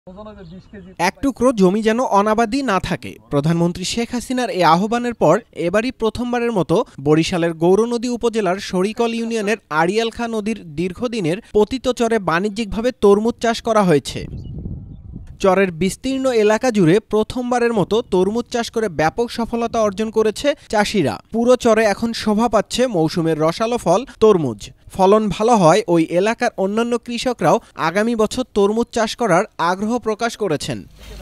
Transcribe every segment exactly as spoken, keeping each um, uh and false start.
এক টুকরো জমি যেন অনাবাদি না থাকে। প্রধানমন্ত্রী শেখ হাসিনার এই আহ্বানের পর এবারই প্রথমবারের মতো বরিশালের গৌরনদী উপজেলার শরিকল ইউনিয়নের আড়িয়াল খাঁ নদীর দীর্ঘদিনের পতিত চরে বাণিজ্যিকভাবে তরমুজ চাষ করা হয়েছে। চরের বিস্তীর্ণ এলাকা জুড়ে প্রথমবারের মতো তরমুজ চাষ করে ব্যাপক সফলতা অর্জন করেছে চাষিরা। পুরো চরে এখন শোভা পাচ্ছে মৌসুমের রসালো ফল তরমুজ। ফলন ভালো হয় ওই এলাকার অন্যান্য কৃষকরাও আগামী বছর তরমুজ চাষ করার আগ্রহ প্রকাশ করেছেন।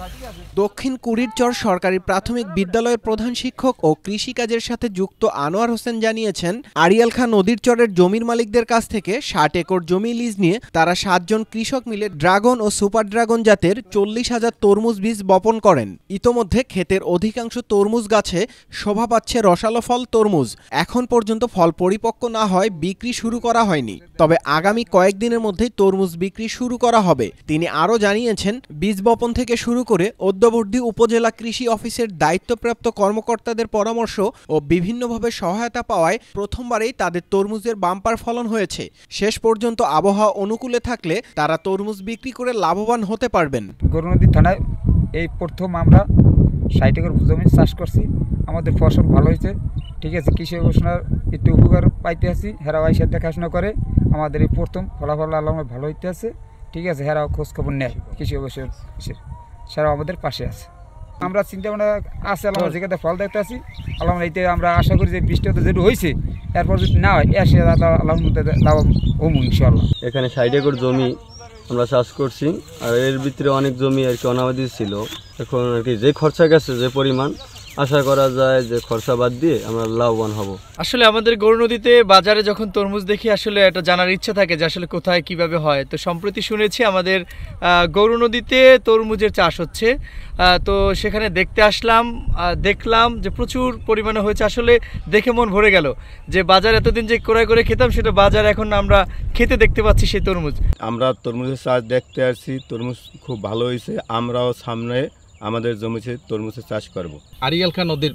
দক্ষিণ কুড়িরচর সরকারি প্রাথমিক বিদ্যালয়ের প্রধান শিক্ষক ও কৃষিকাজের সাথে যুক্ত আনোয়ার হোসেন জানিয়েছেন, আড়িয়াল খাঁ নদীর চরের জমির মালিকদের কাছ থেকে ষাট একর জমি লিজ নিয়ে তারা সাতজন কৃষক মিলে ড্রাগন ও সুপার ড্রাগন জাতের চল্লিশ হাজার তরমুজ বীজ বপন করেন। ইতোমধ্যে ক্ষেতের অধিকাংশ তরমুজ গাছে শোভা পাচ্ছে রসালো ফল তরমুজ। এখন পর্যন্ত ফল পরিপক্ক না হয় বিক্রি শুরু করা হয়নি, তবে আগামী কয়েকদিনের মধ্যেই তরমুজ বিক্রি শুরু করা হবে। তিনি আরও জানিয়েছেন, বীজ বপন থেকে শুরু করে অদ্যাবধি উপজেলা কৃষি অফিসের দায়িত্বপ্রাপ্ত কর্মকর্তাদের পরামর্শ ও বিভিন্নভাবে সহায়তা পাওয়ায় প্রথমবারেই তাদের তরমুজের বাম্পার ফলন হয়েছে। শেষ পর্যন্ত আবহাওয়া অনুকূলে থাকলে তারা তরমুজ বিক্রি করে লাভবান হতে পারবেন। গৌরনদী থানায় এই প্রথম আমরা ষাট একর জমি চাষ করছি, আমাদের ফসল ভালো হয়েছে। ঠিক আছে, কৃষি গবেষণার একটু উপকার পাইতে আছি, হেরাও এসে দেখাশোনা করে আমাদের এই প্রথম ফলাফল আল্লাহ ভালো হইতে আছে। ঠিক আছে, হেরাও খোঁজখবর নেয় কৃষি গবেষণার, সেরাও আমাদের পাশে আছে। আমরা চিন্তা ভাবনা আছে, আল্লাহ যেখানে ফল দেখতে আছি আল্লাহ এইতে আমরা আশা করি যে বৃষ্টিটা যেটা হয়েছে এরপর যদি না হয় এসে আল্লাহ লাভ হম ইনশাআল্লাহ। এখানে ষাট একর জমি আমরা চাষ করছি, আর এর ভিতরে অনেক জমি আর কি অনাবাদি ছিল। এখন আর কি যে খরচা গেছে যে পরিমাণ, আশা করা যায় যে খরচা বাদ দিয়ে আমরা লাভবান হব। আসলে আমাদের গৌরনদীতে বাজারে যখন তরমুজ দেখি আসলে এটা জানার ইচ্ছা থাকে যে আসলে কোথায় কিভাবে হয়। তো সম্প্রতি শুনেছি আমাদের গৌরনদীতে তরমুজের চাষ হচ্ছে, তো সেখানে দেখতে আসলাম, দেখলাম যে প্রচুর পরিমাণে হয়েছে। আসলে দেখে মন ভরে গেল যে বাজার এতদিন যে ক্রয় করে খেতাম সেটা বাজার এখন আমরা খেতে দেখতে পাচ্ছি সেই তরমুজ। আমরা তরমুজের চাষ দেখতে আসছি, তরমুজ খুব ভালো হয়েছে। আমরাও সামনে আমাদের জমিতে তরমুজের চাষ করব। আড়িয়াল খাঁ নদীর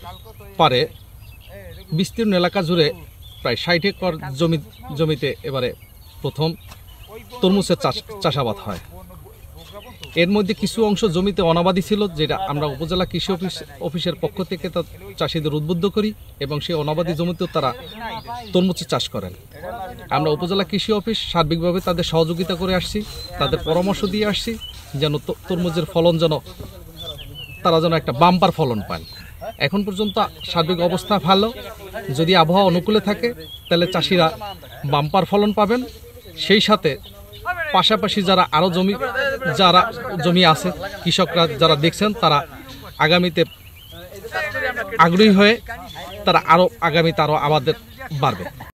পারে বিস্তীর্ণ এলাকা জুড়ে প্রায় ষাট একর জমি জমিতে এবারে প্রথম তরমুজের চাষ চাষাবাদ হয়। এর মধ্যে কিছু অংশ জমিতে অনাবাদি ছিল, যেটা আমরা উপজেলা কৃষি অফিস অফিসের পক্ষ থেকে তা চাষিদের উদ্বুদ্ধ করি এবং সেই অনাবাদি জমিতেও তারা তরমুজের চাষ করেন। আমরা উপজেলা কৃষি অফিস সার্বিকভাবে তাদের সহযোগিতা করে আসছি, তাদের পরামর্শ দিয়ে আসছি যেন তরমুজের ফলন যেন তারা যেন একটা বাম্পার ফলন পান। এখন পর্যন্ত সার্বিক অবস্থা ভালো, যদি আবহাওয়া অনুকূলে থাকে তাহলে চাষিরা বাম্পার ফলন পাবেন। সেই সাথে পাশাপাশি যারা আরও জমি যারা জমি আছে কৃষকরা যারা দেখছেন তারা আগামীতে আগ্রহী হয়ে তারা আরও আগামীতে আরও আমাদের বাড়বে।